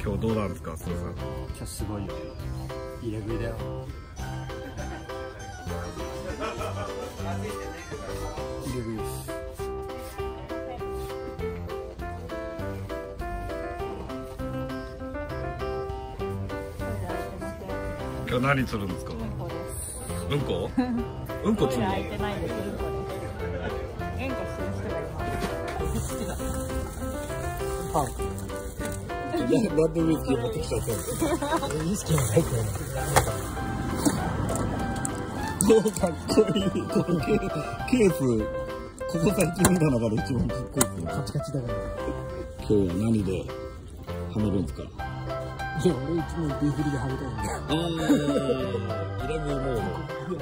今日どうなんですか、スーさん。 今日すごいよ。入れ食いだよ。入れ食いです。 今日何するんですか。うんこ。うんこつんの。 開いてないです。うんこです。うんこしてる人がいます。 パン。 なんでウイスキー持ってきちゃったんですか。 ウイスキーも入ってない。 かっこいい。このケース、ここ最近見た中で一番かっこいいですね。 カチカチだから。 今日は何ではめるんですか。 いや、俺いつもビーフリではめたいんだよ。 入れ食いモード。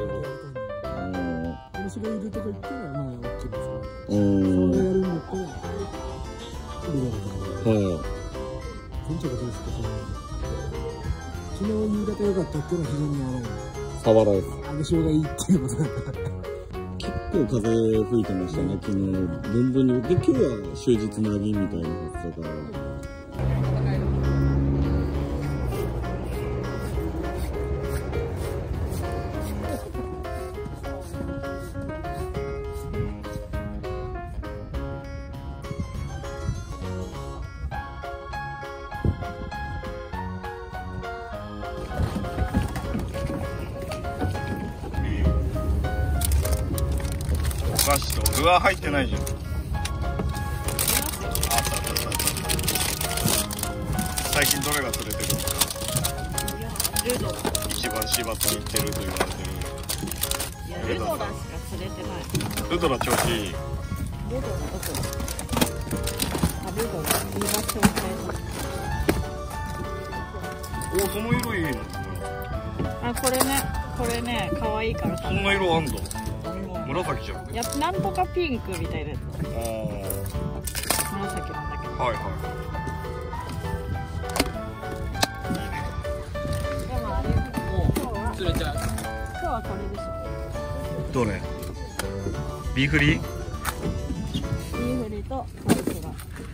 面白いいるとこ行ったら、まあ、OK ですけど。 それやるんだったら、リレーとか。 はい。 店長がどうですか、昨日夕方良かったっていうのは非常にやばい。 サワラです。 揚げ潮がいいっていうことだった。 結構風吹いてましたね、昨日。ブンブンに。で、今日は終日なぎみたいなやつだから。お菓子とルアー入ってないじゃん。あったあったあった。最近どれが釣れてるんですか。 ルドラ。 一番シバツに行ってると言われてる。 いや、ルドラしか釣れてない。 ルドラ調子いい。 ルドラどこ。あ、ルドラ。いい場所をお、その色いいの。 あ、これね、可愛いから。 そんな色あんだ。紫じゃん。 いや、なんとかピンクみたいなやつ。 ああ。 紫なんだけど。 はいはい。 でもあれ、今日は釣れちゃう。 今日はこれでしょ。 どれ。ビーフリー。 ビーフリとカルスが。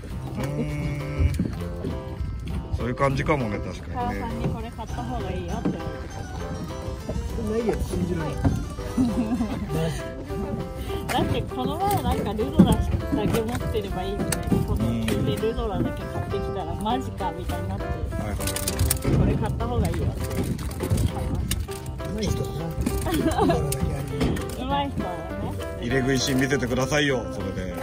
そういう感じかもね、確かにね。 母さんにこれ買った方がいいよって言われてた。 ないよ、信じない。 だってこの前なんかルドラだけ持ってればいいみたいなことを聞いて、ルドラだけ買ってきたらマジかみたいになって、 はいはい。 これ買った方がいいよって買いましうまい人だな。 た。うまい人はね。 入れ食いシーン見せてくださいよ、それで。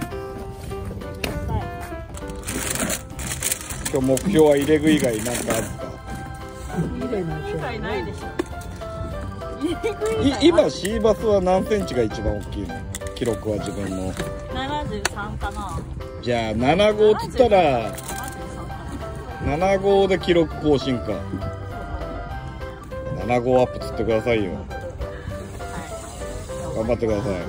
今日目標は入れ食い以外なんかあるか。 入れ食い以外ないでしょ。入れ食い以外今シーバスは何センチが一番大きいの。記録は自分の。 73かな。 じゃあ7号っつったら7号で記録更新か。7号アップ釣ってくださいよ。頑張ってください。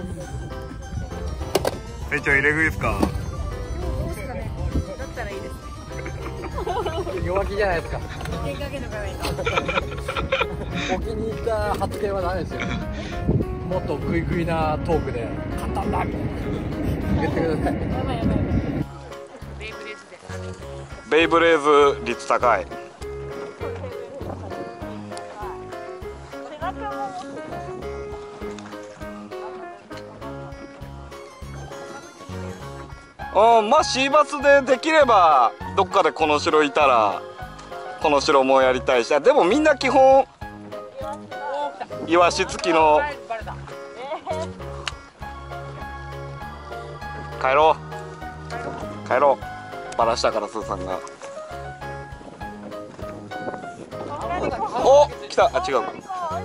店長入れ食いですか。 どうですかね。だったらいいですね。 弱気じゃないですか。 一見かけとかないと。 お気に入った発言はダメですよ。もっとグイグイなトークで簡単だみたいな言ってください。 やばいやばいやばい。 ベイブレーズ率高い。まあシーバスでできればどっかでこの城いたらこの城もやりたいし、でもみんな基本イワシ付きの。帰ろう帰ろう。バラしたからスーさんが。お、来た。あ、違うか。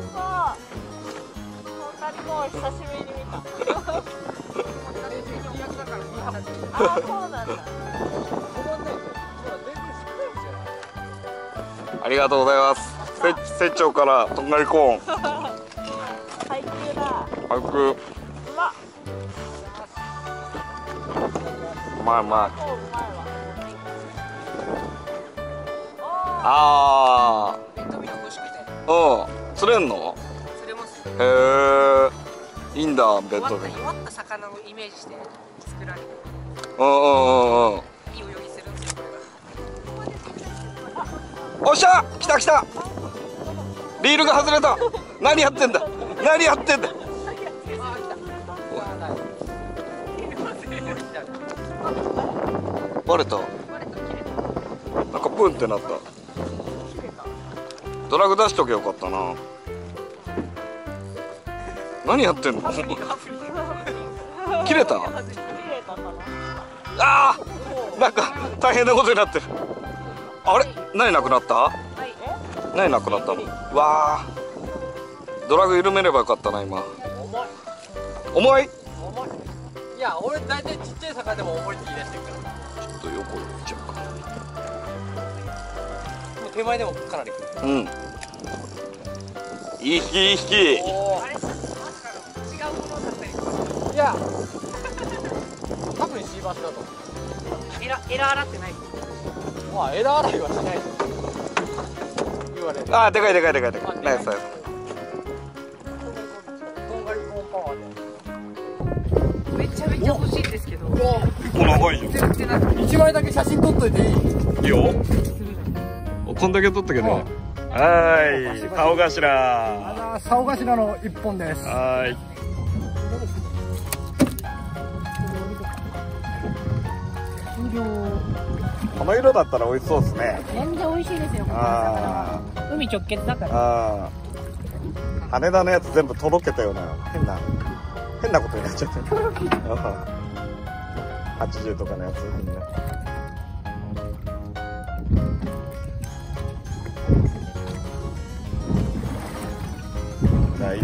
久しぶりに見た。あ、そうなんだ。 ありがとうございます。船長からとんがりコーン。 配給だ。 早く。 うまっ。 うまいうまい。 うまいわ。 ああ。うん。釣れんの？ 釣れます。 へえ。いいんだ、ベッドで。 弱った魚をイメージして作られて。 うんうんうんうん。 いい泳ぎするんですよ、これが。 おっしゃ来た来た。リールが外れた。何やってんだ何やってんだ。バレた。なんかプンってなった。ドラグ出しとけよかったな。何やってんの切れた。あー、なんか大変なことになってる。あれ何なくなった。何なくなったの。わあ、ドラグ緩めればよかったな今。重い。 いや、俺大体ちっちゃい魚でも重いって言い出してるから。 ちょっと横行っちゃうか。 もう手前でもかなり。 うん、いい引きいい引き。 違うものだったり。 いや、多分シーバスだと思う。 エラ洗ってない。 まあ枝洗いはしないと言われる。 あー、でかいでかいでかいでかい。ナイスナイス。 とんがりコーンパワーで。 めちゃめちゃ欲しいんですけど。 これ長いよ。 全然なくて。 一枚だけ写真撮っといていい？ いいよ。こんだけ取ったけど。はーい、顔頭。 竿頭の一本です。 はーい。この色だったら美味しそうですね。 全然美味しいですよ。 あ海直結だかあ、 ら。 ああ。羽田のやつ全部とろけたような変なことになっちゃってる。80とかのやつみんな。ナイス。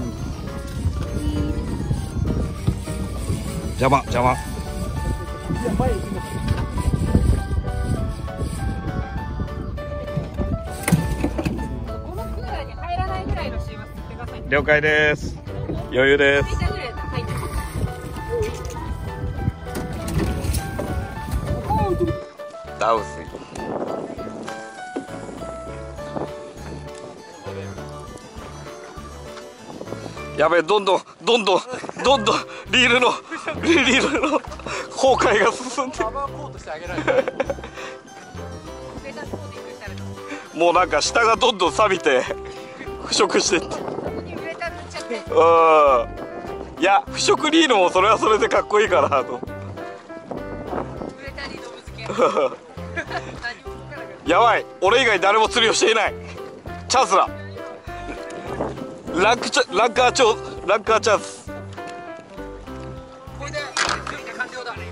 邪魔。 このクーラーに入らないぐらいのシーバス釣ってください。 了解です。余裕です。 リーターぐらいだったら入ってる。 ダウスイ。やべえ、どんどんリールの崩壊が進んで。 カバーコートしてあげないと。 上がコーティングしてあるの。 もうなんか下がどんどん錆びて腐食してって。 ここにウレタン塗っちゃって。 うん。いや、腐食リールもそれはそれでかっこいいかなと。 ウレタンに動物系。何も動かなくなる。 やばい、俺以外誰も釣りをしていない。チャンスだ。ランカーチャンス。 これで完了だ。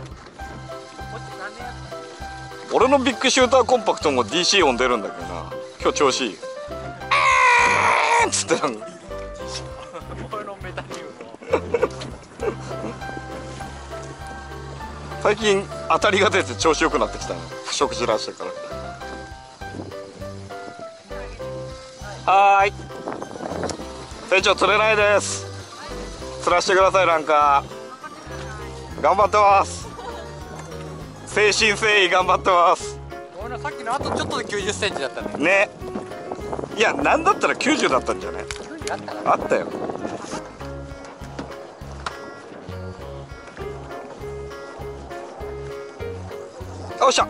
俺のビッグシューターコンパクトも DC 音出るんだけどな。今日調子いい。っつってなんか俺のメタニウム。 最近当たりが出て調子よくなってきたね。腐食じらしてから。はーい、船長釣れないです。釣らしてください。なんか頑張ってます。誠心誠意頑張ってます。 俺のさっきのあとちょっとで90センチだったね。 ね。いや、なんだったら90だったんじゃない。あったよ。よっしゃ。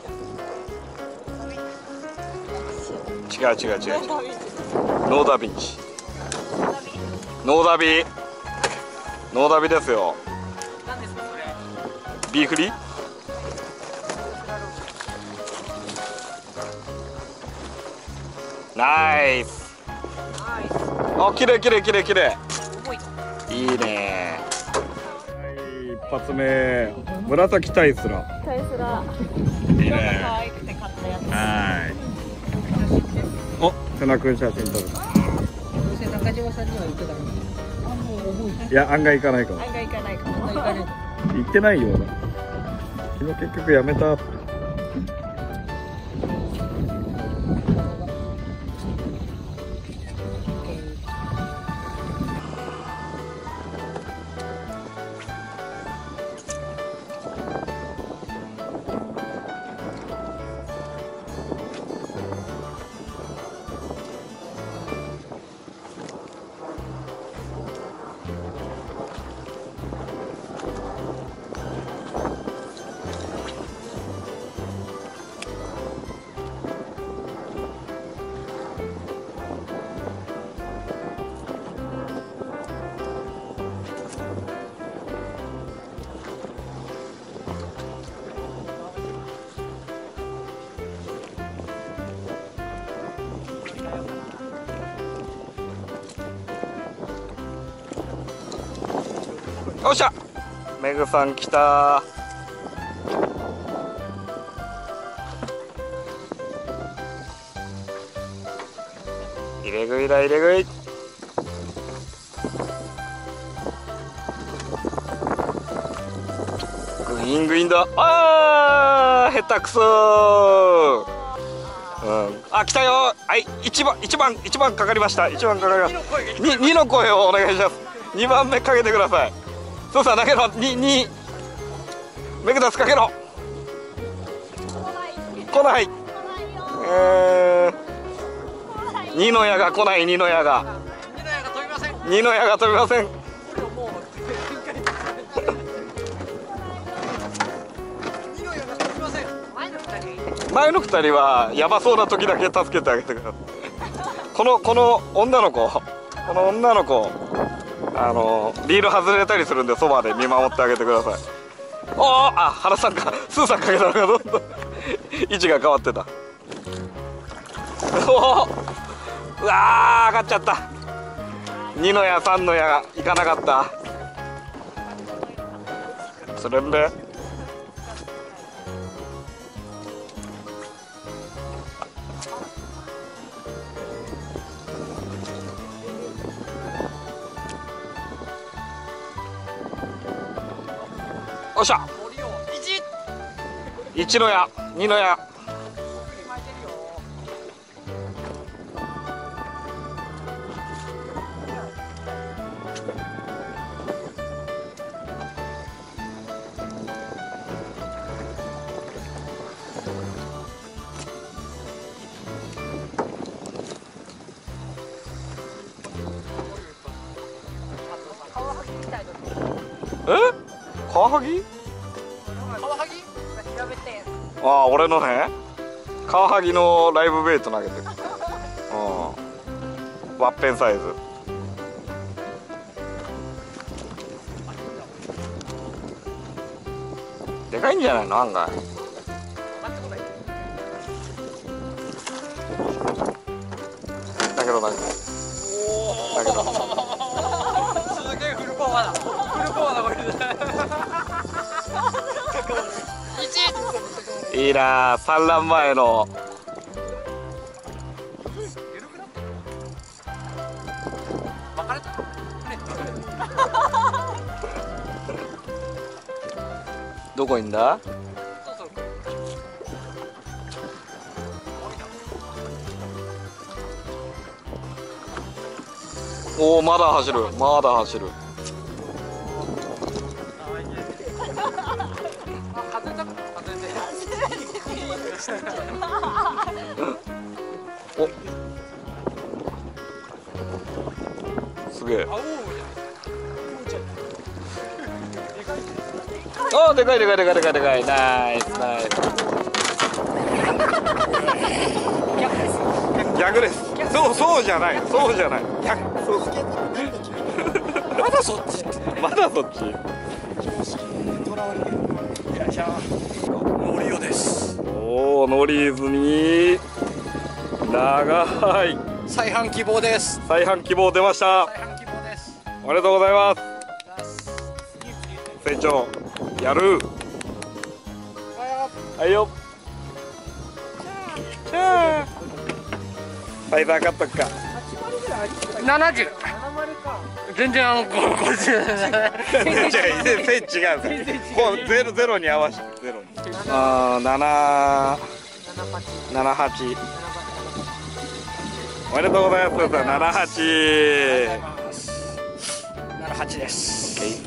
違うノーダビンチ。ノーダビですよ。 何ですかそれ。 ビーフリ。ナイス。あ、綺麗。 重い。 いいね。一発目、紫タイスラ。 タイスラ。 いいね。 可愛くて買ったやつ。 はい。お、瀬名君写真撮る。 どうせ中島さんには言ってたのに。 いや、案外行かないかも。 案外行かないかも。 行ってないような。昨日結局やめた。 よっしゃ、メグさん来た。入れ食いだ、入れ食い。グイングインだ。あー、下手くそー。あ、来たよ。はい、1番かかりました。1番かかりました。2の声をお願いします。2番目かけてください。そうさん、投げろ。2メグダスかけろ。来ない。2の矢が来ない。2の矢が飛びません。前の2人はやばそうな時だけ助けてあげてください。この女の子、リール外れたりするんで、そばで見守ってあげてください。おお、あ、原さんかスーさんかけたのがどんどん位置が変わってた。おお、うわー、上がっちゃった。2の矢3の矢がいかなかった。それでよっしゃ、1の矢2の矢。カワハギ？ああ、俺のね、カワハギのライブベイト投げてる。ワッペンサイズ。でかいんじゃないの、案外。だけどすげえフルパワーだこれ。 いいなあ、産卵前の。どこいんだ？おお、まだ走る。お、すげえ。ああ、でかい。ナイス。逆です。そうじゃない。まだそっち。 ノリオです。 おお、ノリーズに長い再販希望です。 再販希望出ました。 再販希望です。 ありがとうございます。船長やる。はいよ。サイズ測っとくか。 70。全然これ違う。こうゼロに合わせてゼロに。78。おめでとうございます。78です。